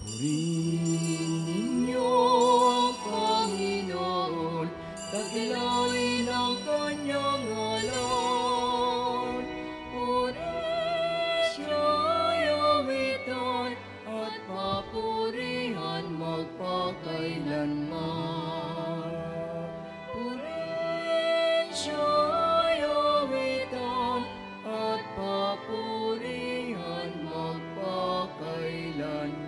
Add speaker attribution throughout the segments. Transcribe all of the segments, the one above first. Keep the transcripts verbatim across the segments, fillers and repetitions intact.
Speaker 1: Purihin niyo ang Panginoon, taglawin ang kanyang ngalan. Purihin siya'y awitan at papurihan magpakailanman. Purihin siya'y awitan at papurihan magpakailanman.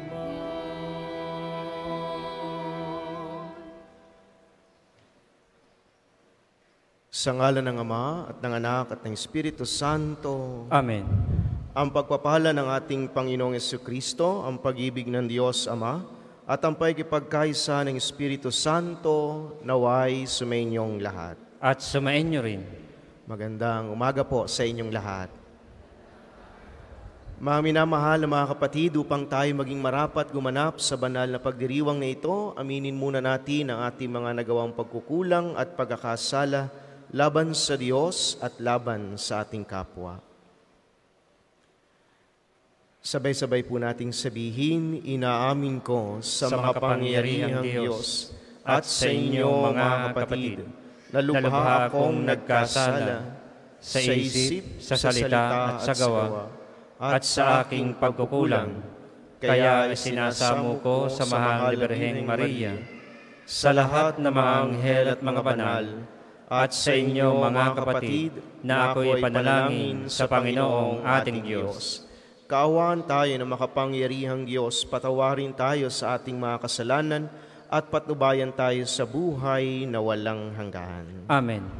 Speaker 2: Sa ngalan ng Ama at ng Anak at ng Espiritu Santo.
Speaker 3: Amen.
Speaker 2: Ang pagpapala ng ating Panginoong Jesucristo, ang pag-ibig ng Diyos Ama, at ang pagkipagkaisa ng Espiritu Santo naway sumainyong lahat.
Speaker 3: At sumainyo rin.
Speaker 2: Magandang umaga po sa inyong lahat. Mga minamahal na mga kapatid, upang tayo maging marapat gumanap sa banal na pagdiriwang na ito, aminin muna natin ang ating mga nagawang pagkukulang at pagkakasala laban sa Diyos at laban sa ating kapwa. Sabay-sabay po nating sabihin, inaamin ko sa, sa mga pangyarihang Diyos at sa inyo mga kapatid, na lubha akong nagkasala sa isip, sa salita at sa gawa, at sa aking pagkukulang. Kaya isinasamo ko sa mahal na Birheng Maria, sa lahat ng mga anghel at mga banal, at sa inyo mga kapatid, na ako'y panalangin sa Panginoong ating Diyos. Kaawaan tayo ng makapangyarihang Diyos, patawarin tayo sa ating mga kasalanan, at patnubayan tayo sa buhay na walang hanggan.
Speaker 3: Amen.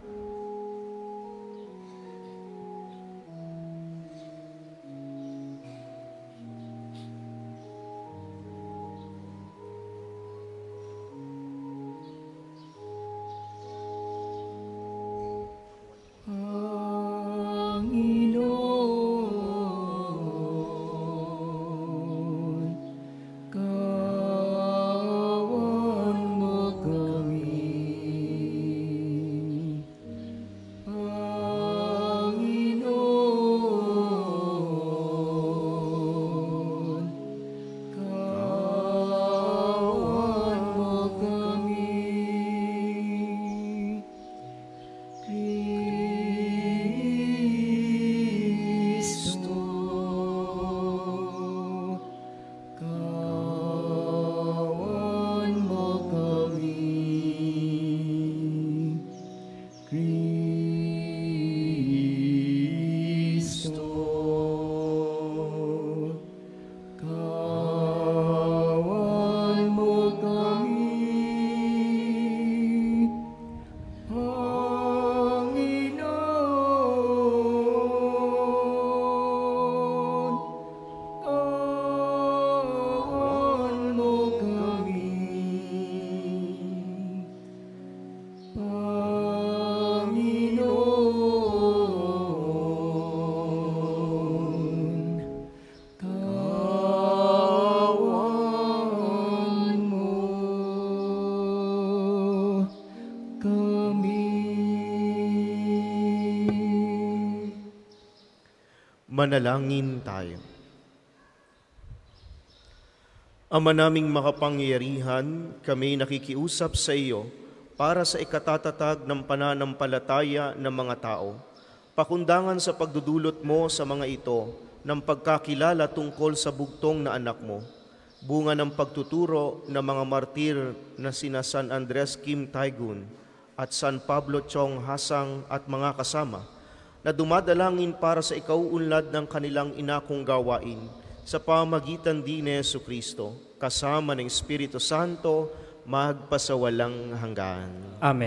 Speaker 2: Manalangin tayo. Ama naming makapangyarihan, kami nakikiusap sa iyo para sa ikatatatag ng pananampalataya ng mga tao. Pakundangan sa pagdudulot mo sa mga ito ng pagkakilala tungkol sa bugtong na anak mo, bunga ng pagtuturo ng mga martir na sina San Andres Kim Taigun at San Pablo Chong Hasang at mga kasama, na dumadalangin para sa ikauunlad ng kanilang inakong gawain sa pamagitan din ni Jesucristo, kasama ng Espiritu Santo, magpasawalang hanggan.
Speaker 3: Amen.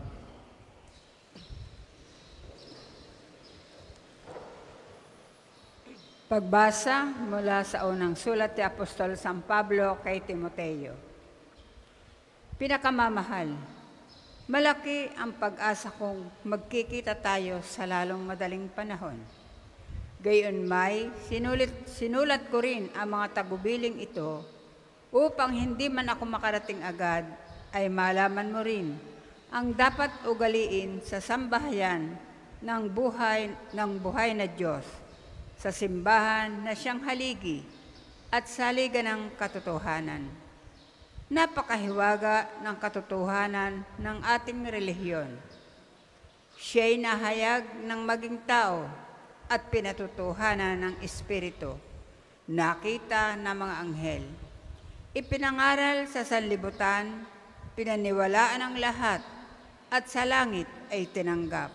Speaker 4: Pagbasa mula sa unang sulat ni Apostol San Pablo kay Timoteo. Pinakamamahal, malaki ang pag-asa kong magkikita tayo sa lalong madaling panahon. Gayunmay, sinulit, sinulat ko rin ang mga tagubiling ito upang hindi man ako makarating agad ay malaman mo rin ang dapat ugaliin sa sambahayan ng buhay, ng buhay na Diyos, sa simbahan na siyang haligi at saligan ng katotohanan. Napakahiwaga ng katotohanan ng ating relihiyon. Siya'y nahayag ng maging tao at pinatutuhanan ng Espiritu, nakita ng mga anghel. Ipinangaral sa sanlibutan, pinaniwalaan ng lahat, at sa langit ay tinanggap.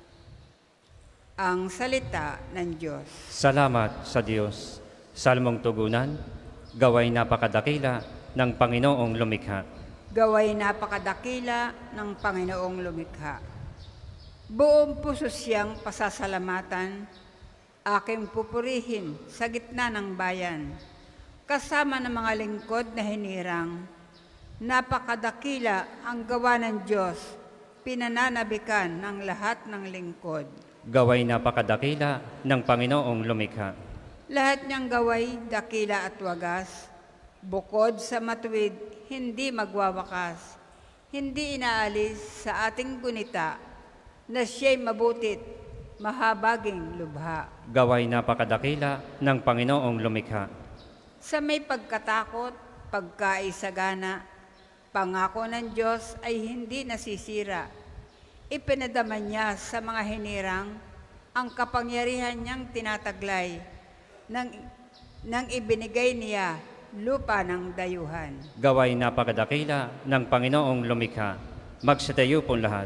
Speaker 4: Ang salita ng Diyos.
Speaker 3: Salamat sa Diyos. Salmong tugunan, gaway napakadakila ng Panginoong lumikha.
Speaker 4: Gaway napakadakila ng Panginoong lumikha. Buong puso siyang pasasalamatan, aking pupurihin sa gitna ng bayan, kasama ng mga lingkod na hinirang. Napakadakila ang gawa ng Diyos, pinananabikan ng lahat ng lingkod.
Speaker 3: Gaway napakadakila ng Panginoong lumikha.
Speaker 4: Lahat niyang gaway, dakila at wagas, bukod sa matuwid, hindi magwawakas, hindi inaalis sa ating gunita, na siya'y mabutit, mahabaging lubha.
Speaker 3: Gaway napakadakila ng Panginoong lumikha.
Speaker 4: Sa may pagkatakot, pagkaisagana, pangako ng Diyos ay hindi nasisira. Ipinadama niya sa mga hinirang ang kapangyarihan niyang tinataglay nang, nang ibinigay niya lupa ng dayuhan.
Speaker 3: Gaway napakadakila ng Panginoong lumikha. Magsitayo po lahat.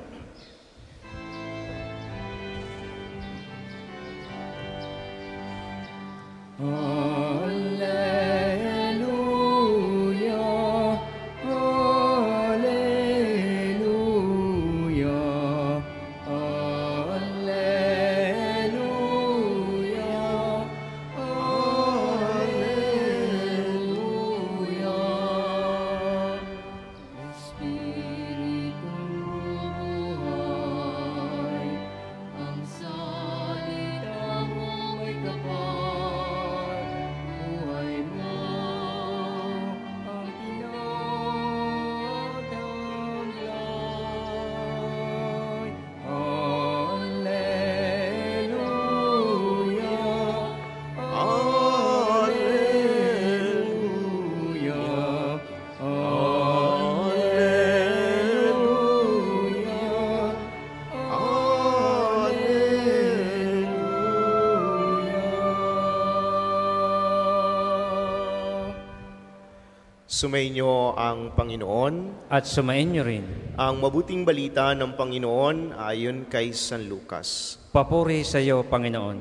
Speaker 1: Hallelujah, hallelujah, hallelujah, hallelujah. Espiritong buhay, ang salita mo may kapal. Buhay mo ang tinataglay. Hallelujah, hallelujah, hallelujah, hallelujah.
Speaker 2: Sumainyo ang Panginoon.
Speaker 3: At sumain niyo rin.
Speaker 2: Ang mabuting balita ng Panginoon ayon kay San Lucas.
Speaker 3: Papuri sa iyo, Panginoon.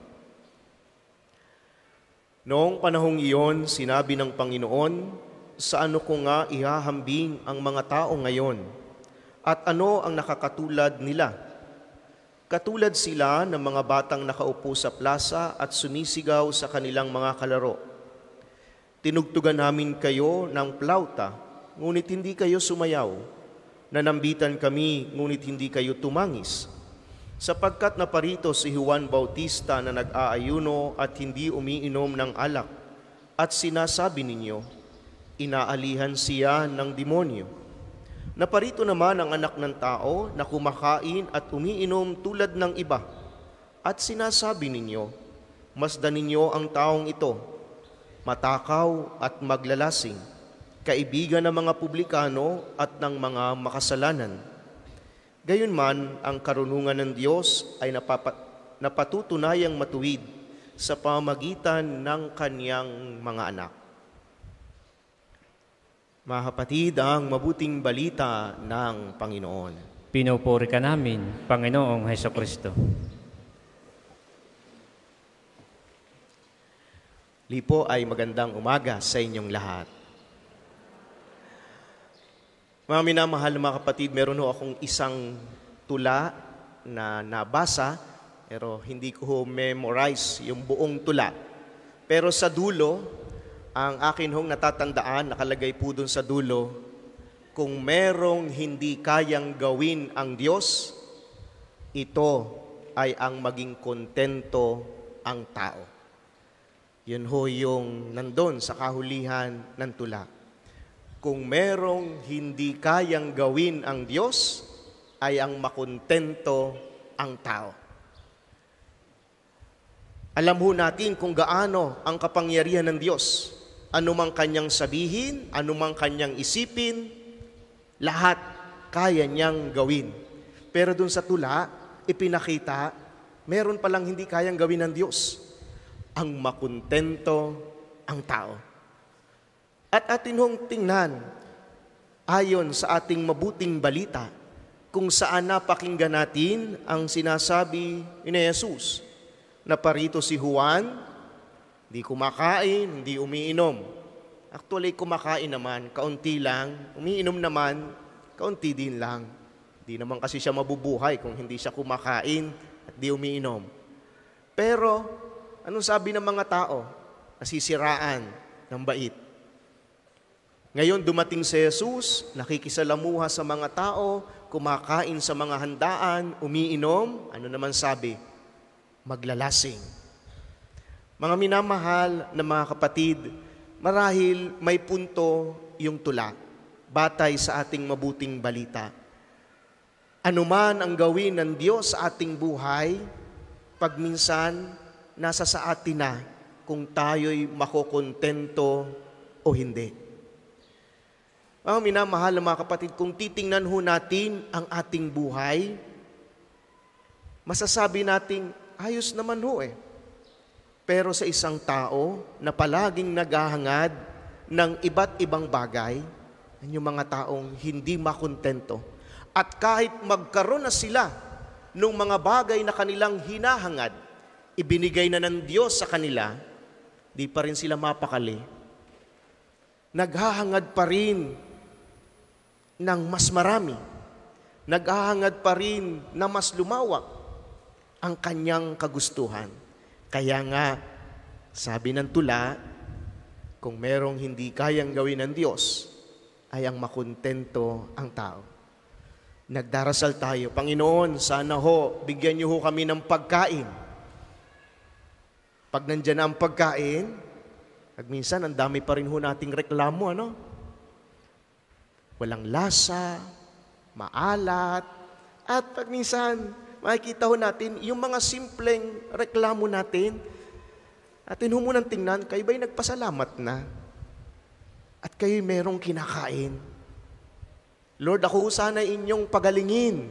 Speaker 2: Noong panahong iyon, sinabi ng Panginoon, sa ano ko nga ihahambing ang mga tao ngayon? At ano ang nakakatulad nila? Katulad sila ng mga batang nakaupo sa plaza at sumisigaw sa kanilang mga kalaro. Tinugtugan namin kayo ng plauta, ngunit hindi kayo sumayaw. Nanambitan kami, ngunit hindi kayo tumangis. Sapagkat naparito si Juan Bautista na nag-aayuno at hindi umiinom ng alak, at sinasabi ninyo, inaalihan siya ng demonyo. Naparito naman ang anak ng tao na kumakain at umiinom tulad ng iba, at sinasabi ninyo, masdan ninyo ang taong ito, matakaw at maglalasing, kaibigan ng mga publikano at ng mga makasalanan. Gayunman, ang karunungan ng Diyos ay napapat, napatutunayang matuwid sa pamamagitan ng Kaniyang mga anak. Mga kapatid, ang mabuting balita ng Panginoon.
Speaker 3: Pinupuri ka namin, Panginoong Hesukristo.
Speaker 2: Lipo ay magandang umaga sa inyong lahat. Mga minamahal na mga kapatid, meron ho akong isang tula na nabasa, pero hindi ko ho memorize yung buong tula. Pero sa dulo, ang akin hong natatandaan, nakalagay po dun sa dulo, kung merong hindi kayang gawin ang Diyos, ito ay ang maging kontento ang tao. Yun ho yung nandun sa kahulihan ng tula. Kung merong hindi kayang gawin ang Diyos, ay ang makontento ang tao. Alam ho natin kung gaano ang kapangyarihan ng Diyos. anumang kanyang sabihin, anumang kanyang isipin, lahat kaya niyang gawin. Pero dun sa tula, ipinakita, meron palang hindi kayang gawin ng Diyos. Ang makontento ang tao. At atin hong tingnan, ayon sa ating mabuting balita, kung saan napakinggan natin ang sinasabi ni Jesus, na parito si Juan, hindi kumakain, hindi umiinom. Actually, kumakain naman, kaunti lang. Umiinom naman, kaunti din lang. Hindi naman kasi siya mabubuhay kung hindi siya kumakain at di umiinom. Pero, anong sabi ng mga tao? Nasisiraan ng bait. Ngayon, dumating si Jesus, nakikisalamuha sa mga tao, kumakain sa mga handaan, umiinom. Ano naman sabi? Maglalasing. Mga minamahal na mga kapatid, marahil may punto yung tula, batay sa ating mabuting balita. Anuman ang gawin ng Diyos sa ating buhay, pag minsan, nasa sa atin na kung tayo'y makokontento o hindi. Mga minamahal na mga kapatid, kung titingnan ho natin ang ating buhay, masasabi nating ayos naman ho eh. Pero sa isang tao na palaging naghahangad ng iba't ibang bagay, yung mga taong hindi makontento. At kahit magkaroon na sila ng mga bagay na kanilang hinahangad, ibinigay na ng Diyos sa kanila, di pa rin sila mapakali. Naghahangad pa rin ng mas marami. Naghahangad pa rin na mas lumawak ang kanyang kagustuhan. Kaya nga, sabi ng tula, kung merong hindi kayang gawin ng Diyos, ay ang makontento ang tao. Nagdarasal tayo, Panginoon, sana ho, bigyan niyo ho kami ng pagkain. Pag nandyan na ang pagkain, at minsan, ang dami pa rin ho nating reklamo, ano? Walang lasa, maalat, at pag minsan, makikita ho natin, yung mga simpleng reklamo natin, atin ho munang tingnan, kayo ba'y nagpasalamat na? At kayo merong kinakain. Lord, ako sana inyong pagalingin.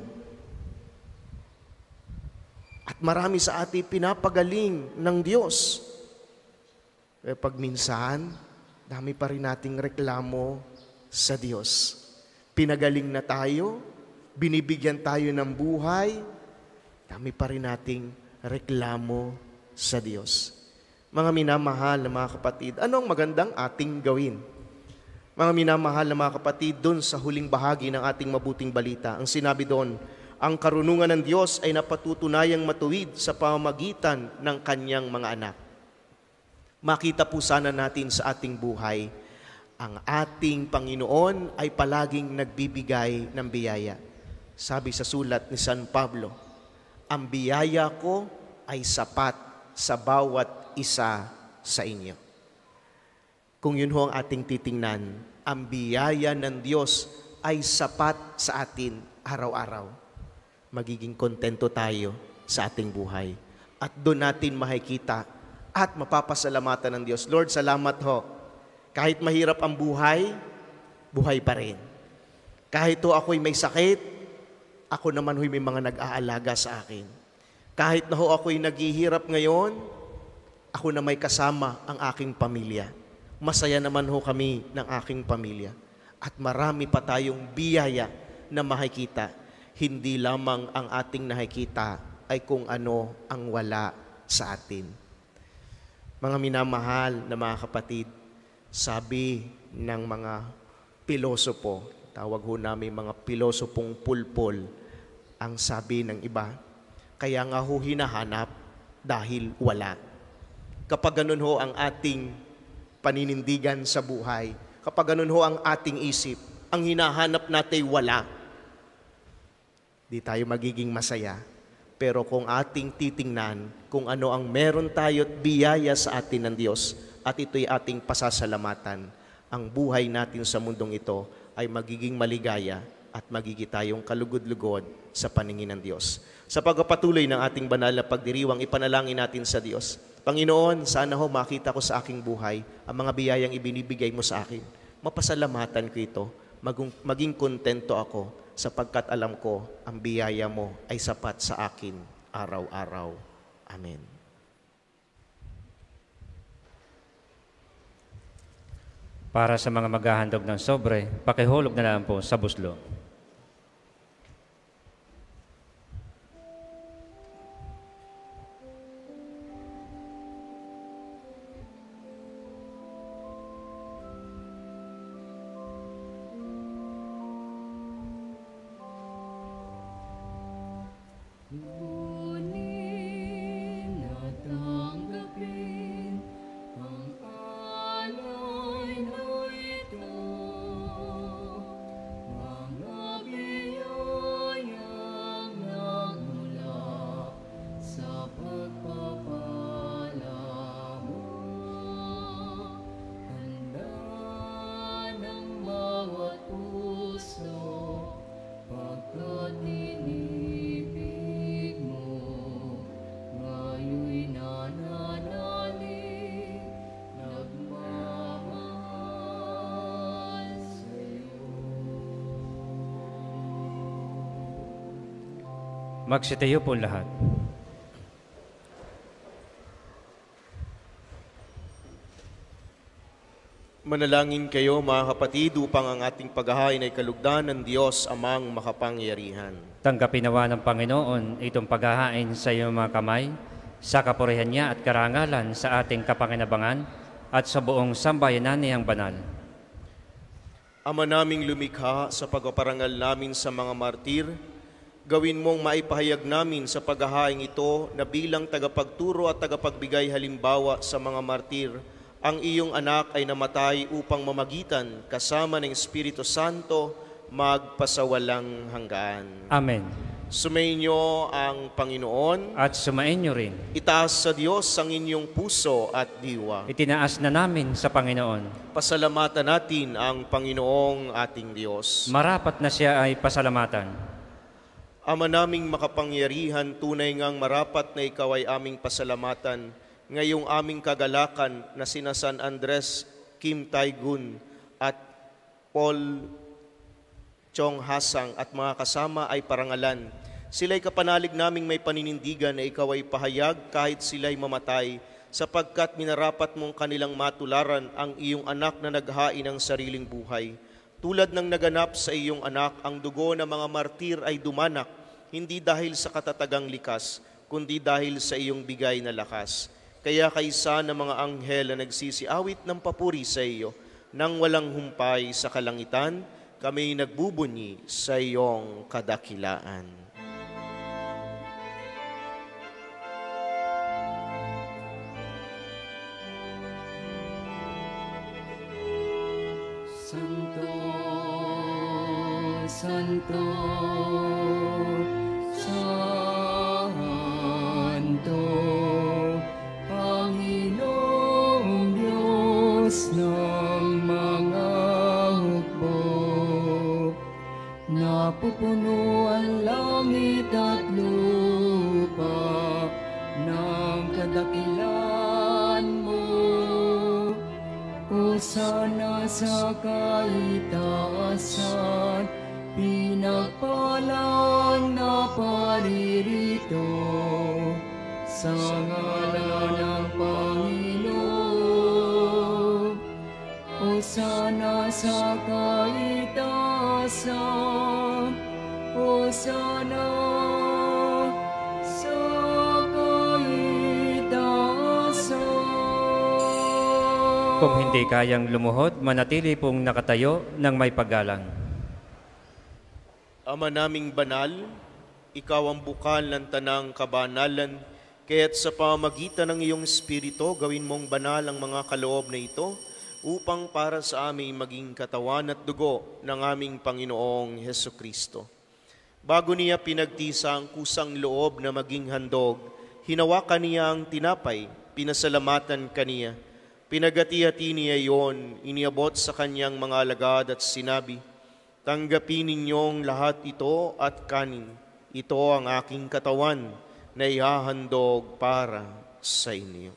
Speaker 2: At marami sa atin pinapagaling ng Diyos. Pero pag minsan, dami pa rin nating reklamo sa Diyos. Pinagaling na tayo, binibigyan tayo ng buhay, dami pa rin nating reklamo sa Diyos. Mga minamahal na mga kapatid, anong magandang ating gawin? Mga minamahal na mga kapatid, doon sa huling bahagi ng ating mabuting balita, ang sinabi doon, ang karunungan ng Diyos ay napatutunayang matuwid sa pamamagitan ng kanyang mga anak. Makita po sana natin sa ating buhay, ang ating Panginoon ay palaging nagbibigay ng biyaya. Sabi sa sulat ni San Pablo, ang biyaya ko ay sapat sa bawat isa sa inyo. Kung yun ho ang ating titingnan, ang biyaya ng Diyos ay sapat sa atin araw-araw. Magiging kontento tayo sa ating buhay. At doon natin makikita at mapapasalamatan ng Diyos. Lord, salamat ho. Kahit mahirap ang buhay, buhay pa rin. Kahit ho ako'y may sakit, ako naman ho'y may mga nag-aalaga sa akin. Kahit na ho ako'y naghihirap ngayon, ako na may kasama ang aking pamilya. Masaya naman ho kami ng aking pamilya. At marami pa tayong biyaya na makikita. Hindi lamang ang ating nakikita ay kung ano ang wala sa atin. Mga minamahal na mga kapatid, sabi ng mga pilosopo, tawag ho namin mga pilosopong pulpol, ang sabi ng iba, kaya nga ho hinahanap dahil wala. Kapag ganun ho ang ating paninindigan sa buhay, kapag ganun ho ang ating isip, ang hinahanap natin wala, di tayo magiging masaya. Pero kung ating titingnan kung ano ang meron tayo at biyaya sa atin ng Diyos at ito'y ating pasasalamatan, ang buhay natin sa mundong ito ay magiging maligaya at magiging tayong kalugod-lugod sa paningin ng Diyos. Sa pagpapatuloy ng ating banal na pagdiriwang, ipanalangin natin sa Diyos. Panginoon, sana ho makita ko sa aking buhay ang mga biyayang ibinibigay mo sa akin. Mapasalamatan ko ito. Maging, maging kontento ako sapagkat alam ko ang biyaya mo ay sapat sa akin araw-araw. Amen.
Speaker 3: Para sa mga maghahandog ng sobre, pakihulog na lang po sa buslo. Magsitayo po lahat.
Speaker 2: Manalangin kayo mga kapatid upang ang ating paghahain ay kalugdan ng Diyos amang makapangyarihan.
Speaker 3: Tanggapin nawa ng Panginoon itong paghahain sa iyong mga kamay, sa kapurihan niya at karangalan sa ating kapakinabangan at sa buong sambayanan niyang banal.
Speaker 2: Ama naming lumikha, sa pagpaparangal namin sa mga martir, gawin mong maipahayag namin sa paghahaing ito na bilang tagapagturo at tagapagbigay halimbawa sa mga martir, ang iyong anak ay namatay upang mamagitan kasama ng Espiritu Santo magpasawalang hanggan.
Speaker 3: Amen.
Speaker 2: Sumainyo ang Panginoon
Speaker 3: At sumainyo rin.
Speaker 2: Itaas sa Diyos ang inyong puso at diwa.
Speaker 3: Itinaas na namin sa Panginoon.
Speaker 2: Pasalamatan natin ang Panginoong ating Diyos.
Speaker 3: Marapat na siya ay pasalamatan.
Speaker 2: Ama naming makapangyarihan, tunay ngang marapat na ikaw ay aming pasalamatan ngayong aming kagalakan na sina San Andres, Kim Tai-gun at Paul Chong Hasang at mga kasama ay parangalan. Sila'y kapanalig naming may paninindigan na ikaw ay pahayag kahit sila'y mamatay, sapagkat minarapat mong kanilang matularan ang iyong anak na naghain ng sariling buhay. Tulad ng naganap sa iyong anak, ang dugo ng mga martir ay dumanak, hindi dahil sa katatagang likas, kundi dahil sa iyong bigay na lakas. Kaya kaysa ng mga anghel na nagsisiawit ng papuri sa iyo, nang walang humpay sa kalangitan, kami nagbubunyi sa iyong kadakilaan.
Speaker 1: Santo, Santo, Santo, Panginoong Diyos ng mga hukbo, napupuno ang langit at lupa ng kadakilan mo. Hosana sa kaitaasan, pinagpalang na paririto sa ngalan ng Panginoon. Hosana sa kaitaasan, Hosana sa kaitaasan.
Speaker 3: Kung hindi kayang lumuhod, manatili pong nakatayo ng may paggalang.
Speaker 2: Ama naming banal, ikaw ang bukal ng tanang kabanalan, kaya't sa pamamagitan ng iyong Espiritu, gawin mong banal ang mga kaloob na ito, upang para sa amin maging katawan at dugo ng aming Panginoong Hesukristo. Bago niya pinagtisa ang kusang loob na maging handog, hinawakan niya ang tinapay, pinasalamatan kaniya. Pinagati-hati niya iyon, iniabot sa kanyang mga alagad at sinabi, tanggapin ninyong lahat ito at kanin. Ito ang aking katawan na ihahandog para sa inyo.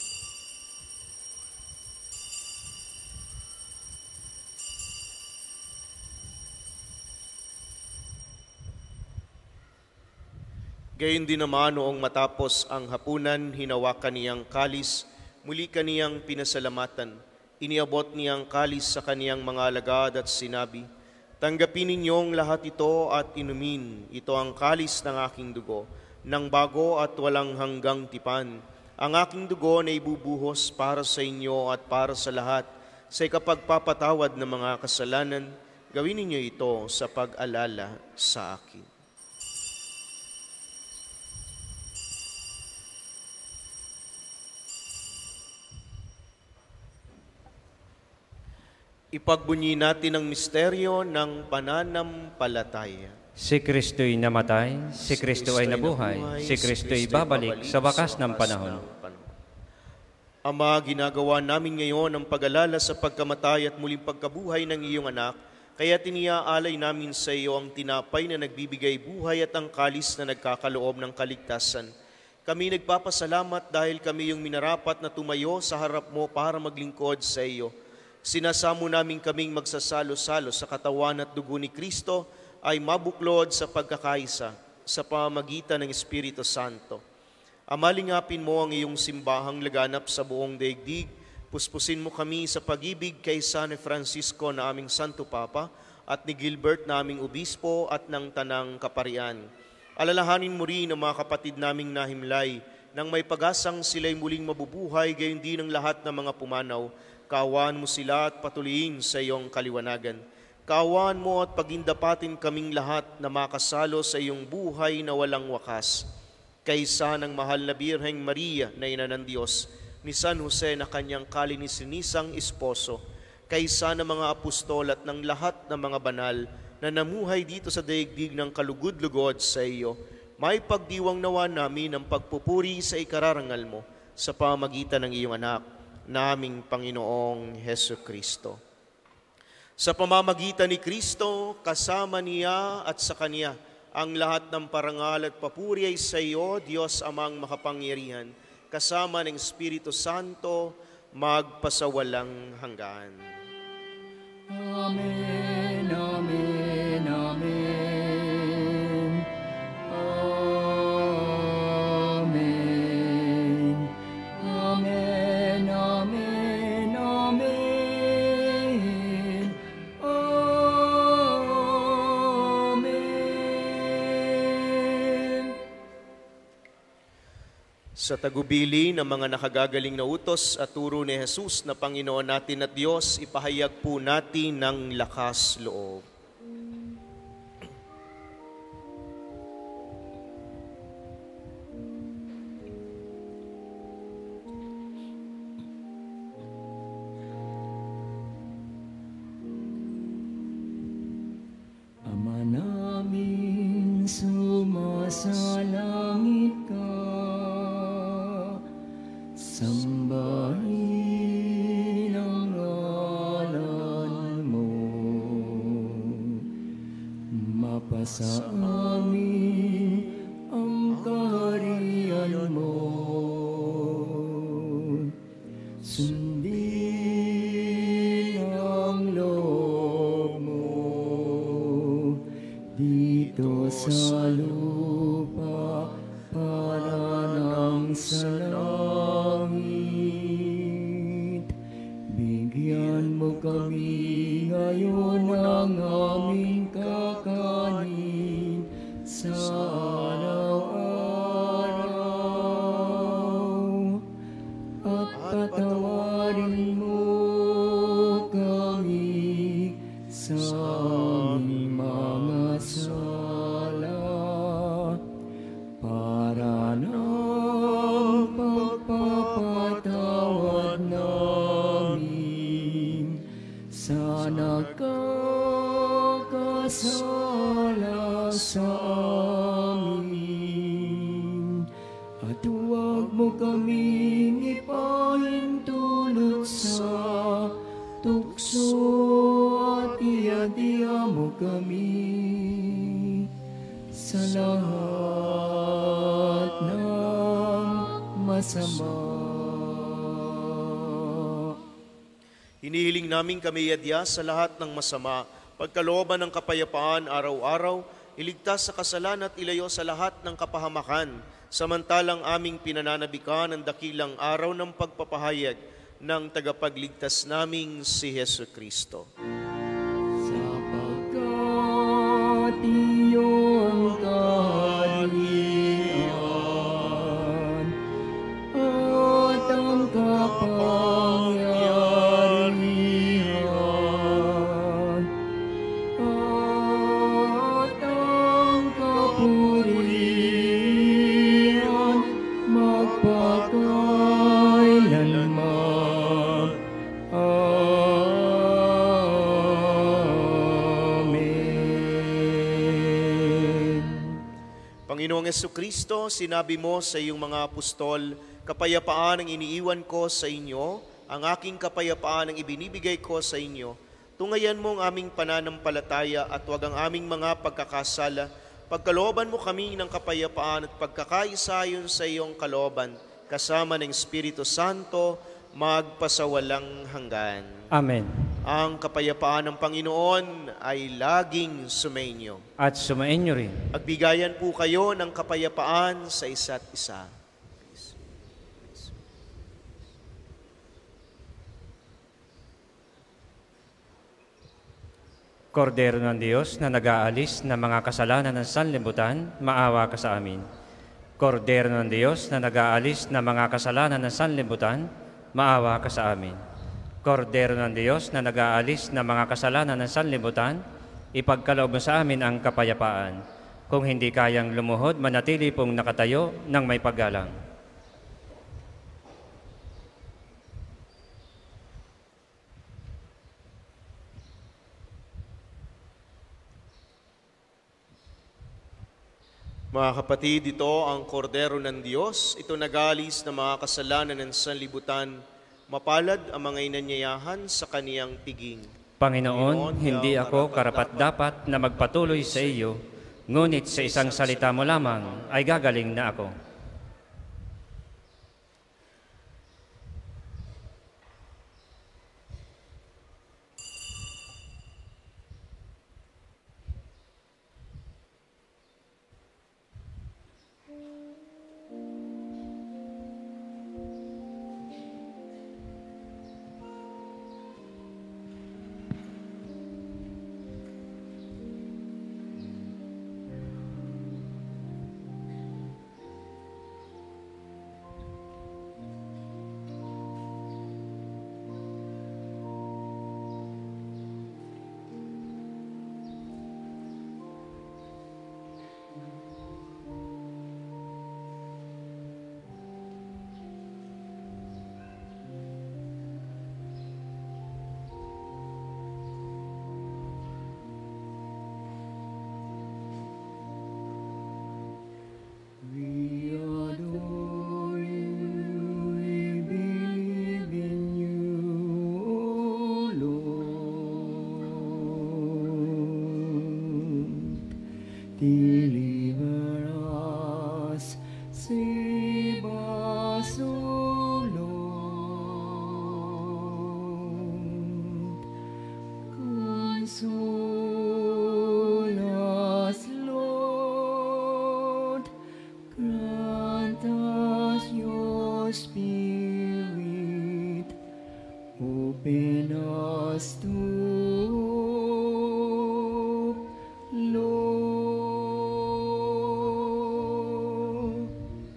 Speaker 2: Gayon din naman noong matapos ang hapunan, hinawakan niyang kalis, muli kaniyang pinasalamatan. Iniabot niyang kalis sa kaniyang mga alagad at sinabi, "Tanggapin ninyong lahat ito at inumin. Ito ang kalis ng aking dugo, ng bago at walang hanggang tipan. Ang aking dugo na ibubuhos para sa inyo at para sa lahat, sa ikapagpapatawad ng mga kasalanan. Gawin ninyo ito sa pag-alala sa akin." Ipagbunyi natin ang misteryo ng pananampalataya.
Speaker 3: Si Kristo'y namatay, si Kristo ay nabuhay, si Kristo'y babalik sa wakas ng panahon.
Speaker 2: Ama, ginagawa namin ngayon ang pag-alala sa pagkamatay at muling pagkabuhay ng iyong anak, kaya tiniaalay namin sa iyo ang tinapay na nagbibigay buhay at ang kalis na nagkakaloob ng kaligtasan. Kami nagpapasalamat dahil kami yung minarapat na tumayo sa harap mo para maglingkod sa iyo. Sinasamo namin kaming magsasalo-salo sa katawan at dugo ni Kristo ay mabuklod sa pagkakaisa sa pamamagitan ng Espiritu Santo. Amalingapin mo ang iyong simbahang laganap sa buong daigdig. Puspusin mo kami sa pag-ibig kay San Francisco na aming Santo Papa at ni Gilbert na aming Obispo at ng Tanang Kaparian. Alalahanin mo rin ang mga kapatid naming nahimlay nang may pag-asang sila'y muling mabubuhay, gayon din ang lahat ng mga pumanaw. Kaawaan mo sila at patuloyin sa iyong kaliwanagan. Kaawaan mo at pagindapatin kaming lahat na makasalo sa iyong buhay na walang wakas. Kaysa ng mahal na Birheng Maria na ina ng Diyos, ni San Jose na kanyang kalininisang esposo, kaysa ng mga apostol at ng lahat ng mga banal na namuhay dito sa daigdig ng kalugod-lugod sa iyo, may pagdiwang nawa namin ang pagpupuri sa ikararangal mo sa pamagitan ng iyong anak, naming Panginoong Hesu Kristo. Sa pamamagitan ni Kristo, kasama niya at sa Kanya, ang lahat ng parangal at papuri ay sa iyo, Diyos Amang makapangyarihan, kasama ng Espiritu Santo, magpasawalang hanggan.
Speaker 1: Amen, amen, amen.
Speaker 2: Sa tagubili ng mga nakagagaling na utos at turo ni Jesus na Panginoon natin at Diyos, ipahayag po natin ng lakas loob.
Speaker 1: Ama namin, sumasalangit ka. Sambahin ang ngalan mo, mapasa amin ang kaharian mo. Sundin ang loob mo dito sa lupa para nang sa kami ngayon ang aming kakanin sa araw-araw, at patawarin mo kami sa aming mga sala para ng pagpapatawad namin sa nakakasala sa amin, at huwag mo kaming ipahinto masama.
Speaker 2: Hinihiling namin kami yadya sa lahat ng masama, pagkalooban ng kapayapaan araw-araw, iligtas sa kasalan at ilayo sa lahat ng kapahamakan, samantalang aming pinananabikan ang dakilang araw ng pagpapahayag ng tagapagligtas naming si Hesu Kristo.
Speaker 1: Sapagkat iyong kaharian at ang kapangyarihan at ang kapurihan magpakailanman. Amen.
Speaker 2: Panginoong Jesucristo, sinabi mo sa iyong mga apostol, kapayapaan ang iniiwan ko sa inyo, ang aking kapayapaan ang ibinibigay ko sa inyo. Tungayan mo ang aming pananampalataya at huwag ang aming mga pagkakasala. Pagkalooban mo kami ng kapayapaan at pagkakaisayon sa iyong kalooban, kasama ng Espiritu Santo, magpasawalang hanggan.
Speaker 3: Amen.
Speaker 2: Ang kapayapaan ng Panginoon ay laging sumainyo.
Speaker 3: At sumainyo rin.
Speaker 2: Magbigayan po kayo ng kapayapaan sa isa't isa.
Speaker 3: Kordero ng Diyos na nag-aalis ng mga kasalanan ng sanlibutan, maawa ka sa amin. Kordero ng Diyos na nag-aalis ng mga kasalanan ng sanlibutan, maawa ka sa amin. Kordero ng Diyos na nag-aalis ng mga kasalanan ng sanlibutan, ipagkaloob mo sa amin ang kapayapaan. Kung hindi kayang lumuhod, manatili pong nakatayo ng may paggalang.
Speaker 2: Mga kapatid, ito ang kordero ng Diyos. Ito nag-aalis ng mga kasalanan ng sanlibutan. Mapalad ang mga inanyayahan sa kaniyang piging.
Speaker 3: Panginoon, hindi ako karapat-dapat na magpatuloy sa iyo, ngunit sa isang salita mo lamang ay gagaling na ako.
Speaker 1: We adore you, we believe in you, O Lord. Deliver us, save us, O Lord. Console us, Lord. Grant us your Spirit, open us to hope, Lord.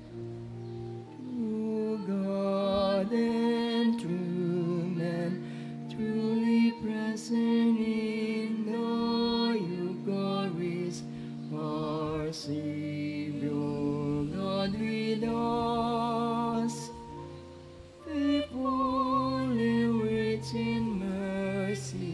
Speaker 1: True God and true man, truly present in the Eucharist, our Savior. God with us, faithful and rich in mercy,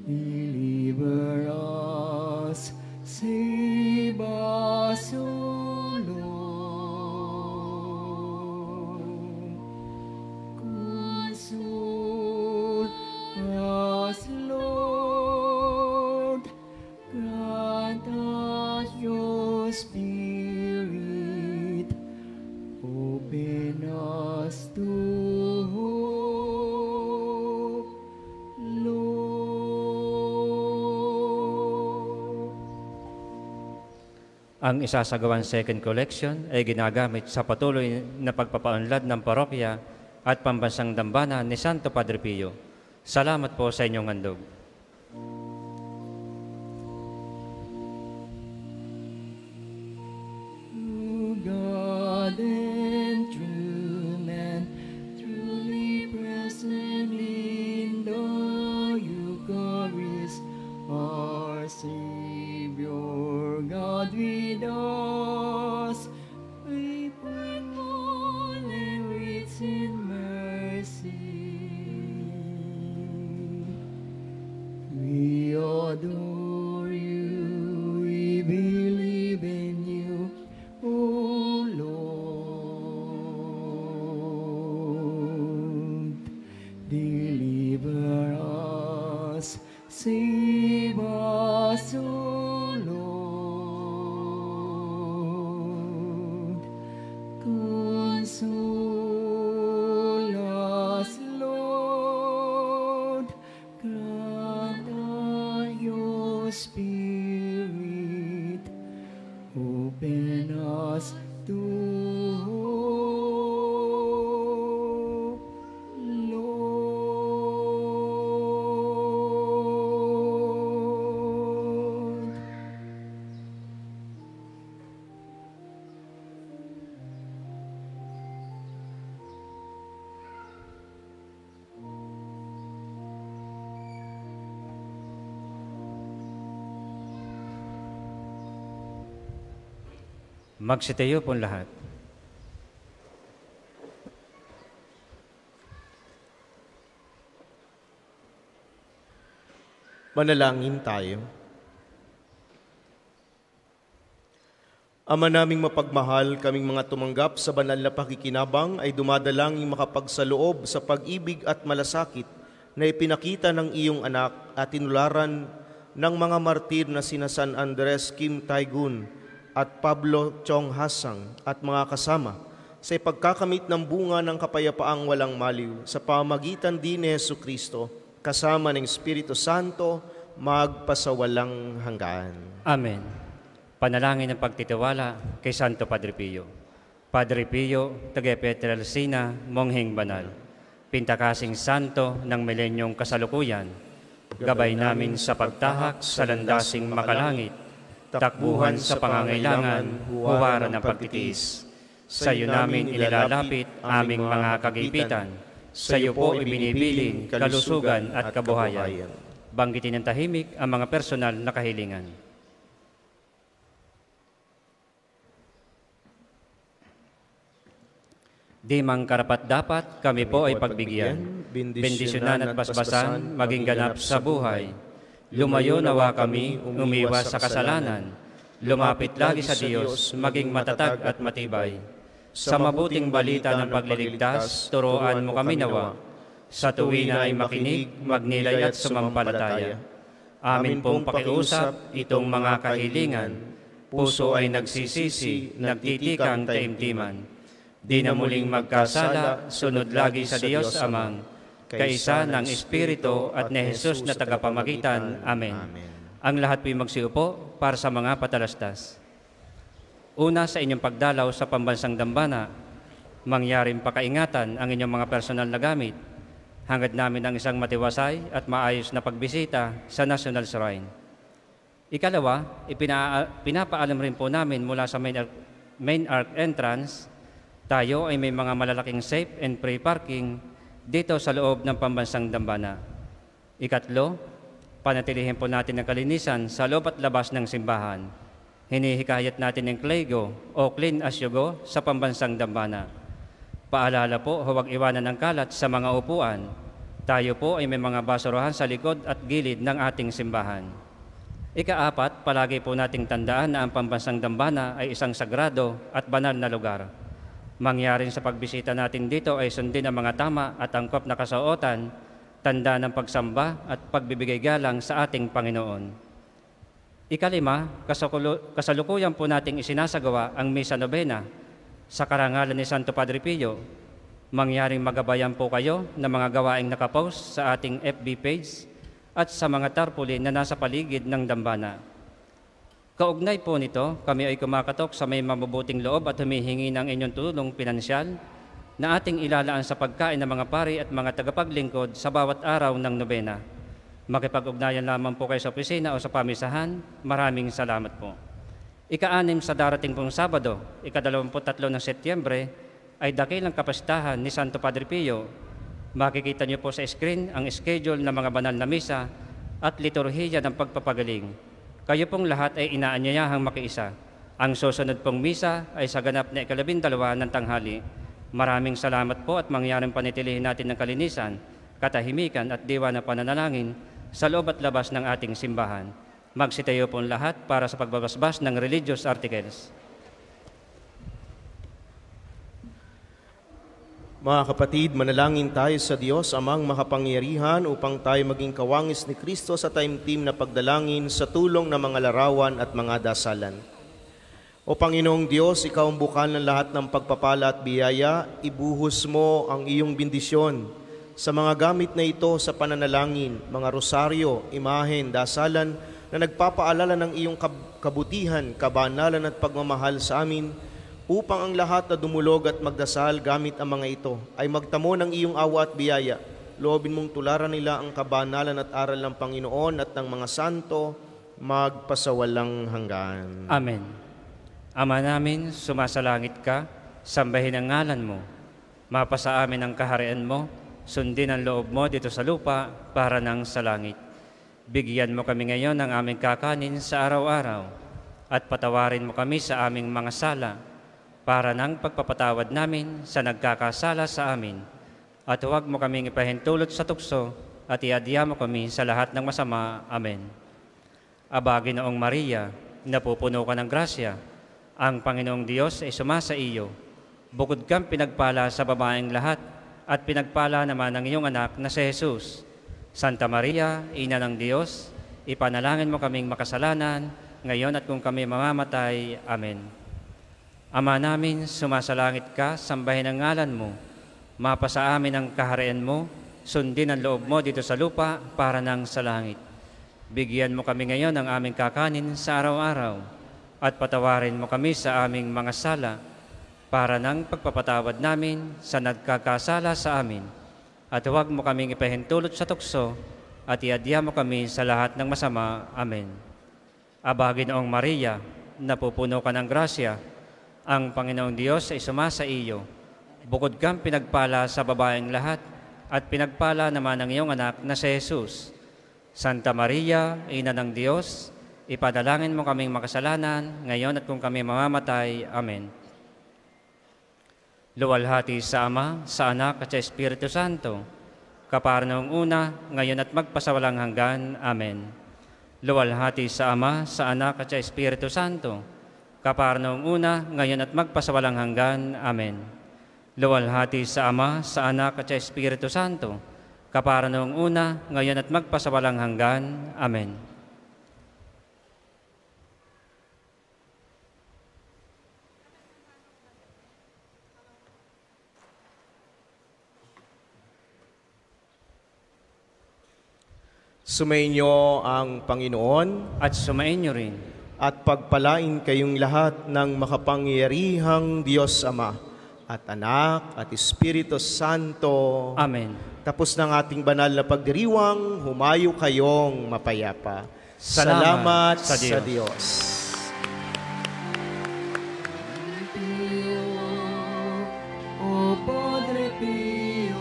Speaker 1: Deliver us, save us, O Lord. Console us, Lord. Grant us your Spirit. Open us to hope, Lord.
Speaker 3: Ang isasagawang second collection ay ginagamit sa patuloy na pagpapaunlad ng parokya at pambansang dambana ni Santo Padre Pio. Salamat po sa inyong handog.
Speaker 1: True God and true man, truly present in the Eucharist, our Savior, God with us, faithful and rich in mercy. We adore you, we believe in you, O Lord. Deliver us, save us, O Lord. Console us, Lord. Grant us your Spirit. Open us to hope, Lord.
Speaker 3: Magsitayo po lahat.
Speaker 2: Manalangin tayo. Ama naming mapagmahal, kaming mga tumanggap sa banal na pakikinabang ay dumadalangin makapagsaloob sa pag-ibig at malasakit na ipinakita ng iyong anak at tinularan ng mga martir na sina San Andres Kim Taigun at Pablo Chong Hasang at mga kasama sa ipagkakamit ng bunga ng kapayapaang walang maliw sa pamagitan din ni Jesucristo kasama ng Espiritu Santo magpasawalang hanggan.
Speaker 3: Amen. Panalangin ng pagtitiwala kay Santo Padre Pio. Padre Pio, taga Pietrelcina, mongheng banal, pintakasing santo ng milenyong kasalukuyan, gabay namin sa pagtahak sa landasing makalangit, takbuhan sa pangangailangan, huwaran ng pagtitiis. Sa iyo namin inilalapit aming mga kagipitan. Sa iyo po ibinibiling kalusugan at kabuhayan. Banggitin ng tahimik ang mga personal na kahilingan. Di mang karapat-dapat kami po ay pagbigyan, bendisyonan at basbasan, maging ganap sa buhay. Lumayo nawa kami, umiwas sa kasalanan, lumapit lagi sa Diyos, maging matatag at matibay. Sa mabuting balita ng pagliligtas, turuan mo kami nawa. Sa tuwina ay makinig, magnilay at sumampalataya. Amin pong pakiusap itong mga kahilingan, puso ay nagsisisi, nagtitikang taimtiman. Di na muling magkasala, sunod lagi sa Diyos Amang, kaisa ng Espiritu at ni Jesus na tagapamagitan. Amen. Amen. Ang lahat po'y magsiupo para sa mga patalastas. Una, sa inyong pagdalaw sa pambansang dambana, mangyaring pakaingatan ang inyong mga personal na gamit. Hangad namin ang isang matiwasay at maayos na pagbisita sa National Shrine. Ikalawa, ipina, pinapaalam rin po namin mula sa main, main arc entrance, tayo ay may mga malalaking safe and free parking dito sa loob ng pambansang dambana. Ikatlo, panatilihin po natin ang kalinisan sa loob at labas ng simbahan. Hinihikayat natin ang Clego o Clean as you go sa pambansang dambana. Paalala po, huwag iwanan ng kalat sa mga upuan. Tayo po ay may mga basurahan sa likod at gilid ng ating simbahan. Ikaapat, palagi po nating tandaan na ang pambansang dambana ay isang sagrado at banal na lugar. Mangyaring sa pagbisita natin dito ay sundin ang mga tama at angkop na kasuotan, tanda ng pagsamba at pagbibigay galang sa ating Panginoon. Ikalima, kasalukuyan po nating isinasagawa ang Misa Novena sa karangalan ni Santo Padre Pio. Mangyaring magabayan po kayo ng mga gawaing nakapost sa ating F B page at sa mga tarpaulin na nasa paligid ng dambana. Kaugnay po nito, kami ay kumakatok sa may mabubuting loob at humihingi ng inyong tulong pinansyal na ating ilalaan sa pagkain ng mga pari at mga tagapaglingkod sa bawat araw ng nobena. Makipag-ugnayan lamang po kayo sa opisina o sa pamisahan. Maraming salamat po. Ika-anim sa darating pong Sabado, ikadalawamput tatlo ng Setyembre, ay dakilang kapistahan ni Santo Padre Pio. Makikita niyo po sa screen ang schedule ng mga banal na misa at liturhiya ng pagpapagaling. Kayo pong lahat ay inaanyayahang makiisa. Ang susunod pong misa ay sa ganap na ikalabindalawa ng tanghali. Maraming salamat po at mangyaring panitilihin natin ng kalinisan, katahimikan at diwa na pananalangin sa loob at labas ng ating simbahan. Magsitayo po lahat para sa pagbabasbas ng religious articles.
Speaker 2: Mga kapatid, manalangin tayo sa Diyos amang makapangyarihan upang tayo maging kawangis ni Kristo sa taimtim na pagdalangin sa tulong ng mga larawan at mga dasalan. O Panginoong Diyos, Ikaw ang bukal ng lahat ng pagpapala at biyaya, ibuhos mo ang iyong bendisyon sa mga gamit na ito sa pananalangin, mga rosaryo, imahen, dasalan na nagpapaalala ng iyong kabutihan, kabanalan at pagmamahal sa amin, upang ang lahat na dumulog at magdasal gamit ang mga ito ay magtamo ng iyong awa at biyaya. Loobin mong tularan nila ang kabanalan at aral ng Panginoon at ng mga santo magpasawalang hanggan.
Speaker 3: Amen. Ama namin, sumasalangit ka, sambahin ang ngalan mo. Mapasa amin ang kaharian mo, sundin ang loob mo dito sa lupa para nang sa langit. Bigyan mo kami ngayon ng aming kakanin sa araw-araw at patawarin mo kami sa aming mga sala para nang pagpapatawad namin sa nagkakasala sa amin. At huwag mo kaming ipahintulot sa tukso at iadya mo kami sa lahat ng masama. Amen. Aba, Ginoong Maria, napupuno ka ng grasya, ang Panginoong Diyos ay sumasa iyo. Bukod kang pinagpala sa babaeng lahat at pinagpala naman ang iyong anak na si Jesus. Santa Maria, Ina ng Diyos, ipanalangin mo kaming makasalanan, ngayon at kung kami mamamatay. Amen. Ama namin, sumasalangit ka, sambahin ang ngalan mo. Mapasa amin ang kaharian mo, sundin ang loob mo dito sa lupa para nang sa langit. Bigyan mo kami ngayon ng aming kakanin sa araw-araw at patawarin mo kami sa aming mga sala para nang pagpapatawad namin sa nagkakasala sa amin. At huwag mo kaming ipahintulot sa tukso at iadya mo kami sa lahat ng masama. Amen. Aba, Ginoong Maria, napupuno ka ng grasya, ang Panginoong Diyos ay sumasa iyo. Bukod kang pinagpala sa babaeng lahat at pinagpala naman ang iyong anak na si Jesus. Santa Maria, Ina ng Diyos, ipadalangin mo kaming makasalanan, ngayon at kung kami mamamatay. Amen. Luwalhati sa Ama, sa Anak at sa Espiritu Santo, kapara noong una, ngayon at magpasawalang hanggan. Amen. Luwalhati sa Ama, sa Anak at sa Espiritu Santo, kapara noong una, ngayon at magpasawalang hanggan. Amen. Luwalhati sa Ama, sa Anak at sa Espiritu Santo, kapara noong una, ngayon at magpasawalang hanggan. Amen.
Speaker 2: Sumainyo ang Panginoon
Speaker 3: At sumainyo rin.
Speaker 2: at pagpalain kayong lahat ng makapangyarihang Diyos Ama at Anak at Espiritu Santo.
Speaker 3: Amen.
Speaker 2: Tapos ng ating banal na pagdiriwang, humayo kayong mapayapa.
Speaker 3: Salamat
Speaker 2: Salamat
Speaker 3: sa Diyos.
Speaker 2: sa Diyos.
Speaker 1: O Padre Pio,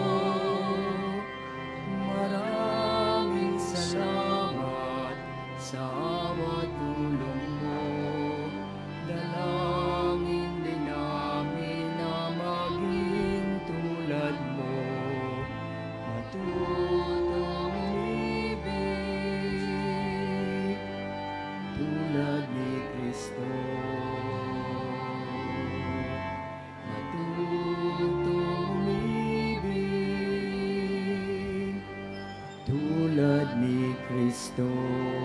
Speaker 1: maraming salamat sa awa tulong mo. Dalangin din namin na maging tulad mo. Matuwa tulad ni Kristo. Matutong umibig tulad ni Kristo.